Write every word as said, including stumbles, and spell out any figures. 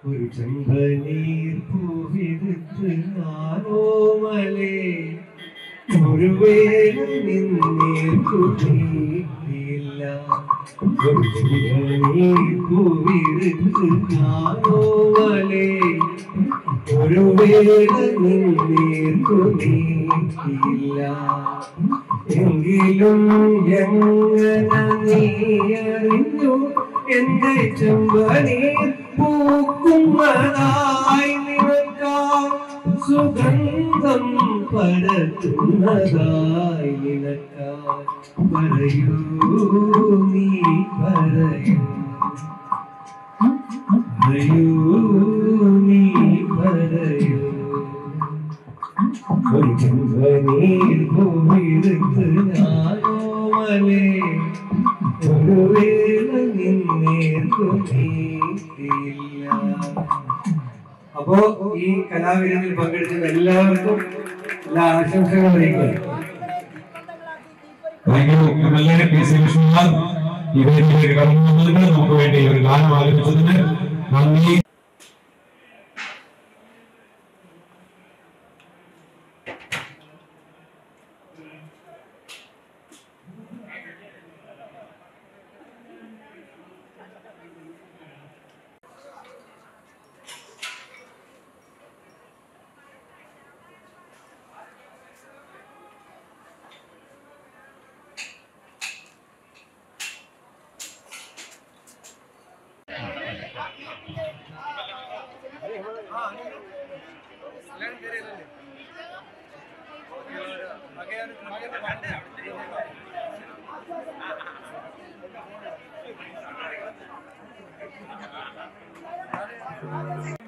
ഒരു ചെമ്പനീർ പൂവിരുത്ത് ഞാനോ മലേ ഒരു വേല നിന്നേർക്കു നീക്കിയില്ല. ഒരു ചെമ്പനീർ പൂവിരുത്ത് ഞാനോ മലേ ഒരു വേല നിന്നേർക്കു നീക്കിയില്ല. എങ്കിലും എങ്ങനെ നീ അറിഞ്ഞു എന്റെ ചെമ്പനീർ പൂക്കുന്നതായി നിനക്കാം സുഗന്ധം പരത്തുന്നതായി നിനക്കാം. പറയൂ നീ പറയൂ പറയൂ നീ പറയൂ. ഒരു ചെമ്പനീർ പൂവിരുത്ത് ഞാനോ മലേ ഒരു വേല നിന്നേർക്കു നീക്കിയില്ല. അപ്പോ ഈ കലാവിരുന്നിൽ പങ്കെടുക്കുന്ന എല്ലാവർക്കും എല്ലാ ആശംസകളും അറിയിക്കുക. നമുക്ക് വേണ്ടി ഒരു ഗാനം ആലപിച്ചതിന് നന്ദി. Thank you.